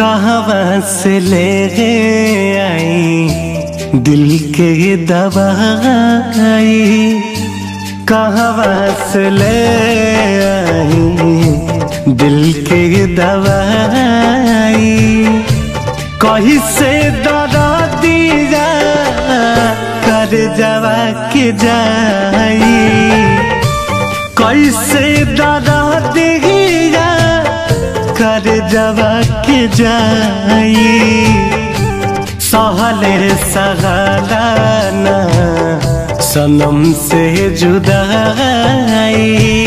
कहाँ से ले आई दिल के दवाई, कहाँ से ले आई दिल के दवाई, कहीं से दरा दिया कर जवा के जाई, कैसे दरा दिया कर जवा के जाई, सहले सहलाना सनम से जुदाई,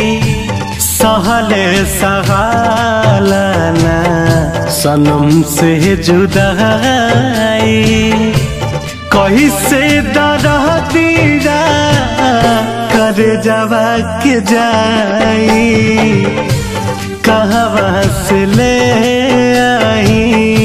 सहले सहलाना सनम से जुदाई, कहीं से दरा दिया कर जवा के जाई, कहाँ से ले आई।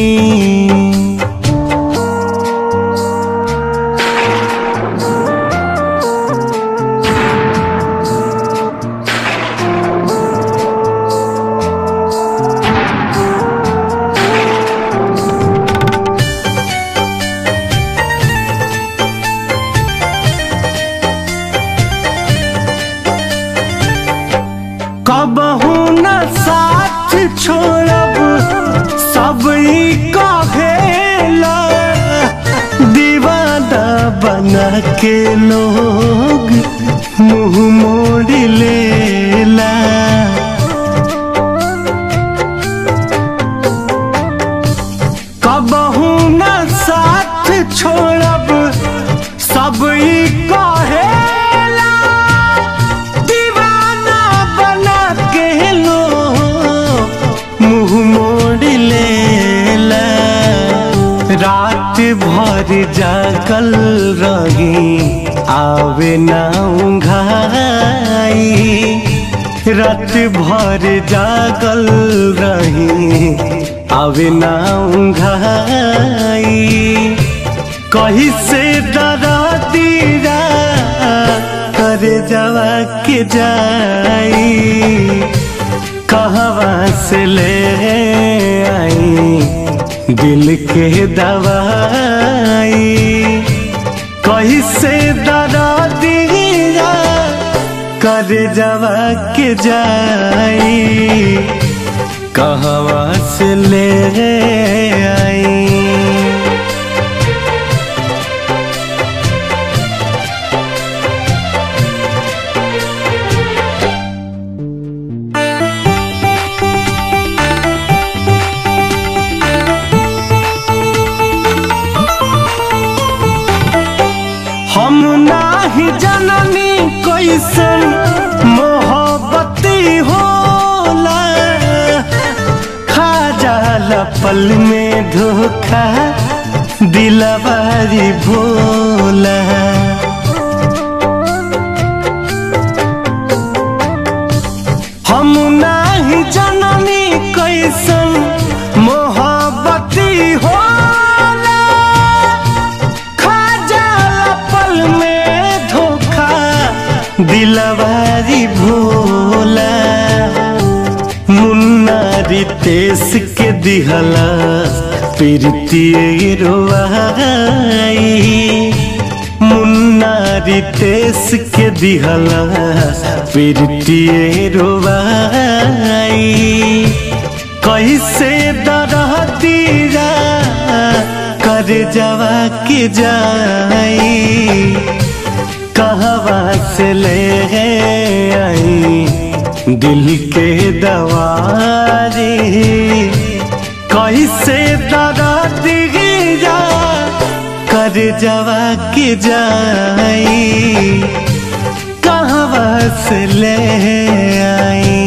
कबहू न साथ छोड़ब सब ही कहेला, दीवाना बना के लोग मुँह मोड़ लेला, कबहू न साथ छोड़ब सब ही कहेला, रात भर जागल रही आवे ना उंघाई, रात भर जागल रही आवे ना उंघाई, कहीं से दरा दिया कर जवा के जाई, कहाँ से ले आई दिल के दवाई, कहीं से दरा दिया कर जवा के जाई, कहाँ से ले आई। हम नाही जननी कैसन मोहब्बती होला, खा जाला पल में धोखा दिलवारी भोला, हम नाही जननी कैसन मोहब्बती होला, दिलवारी भोला, मुन्ना रितेश के दिहला प्रीति रोवाई, मुन्ना रितेश के दिहला प्रीति रोवाई, कैसे दरा दिया कर जवा के जाई, कहाँ से ले आई दिल के दवाई, कैसे दरा दिया कर जवा के जाई, कहाँ से ले आई।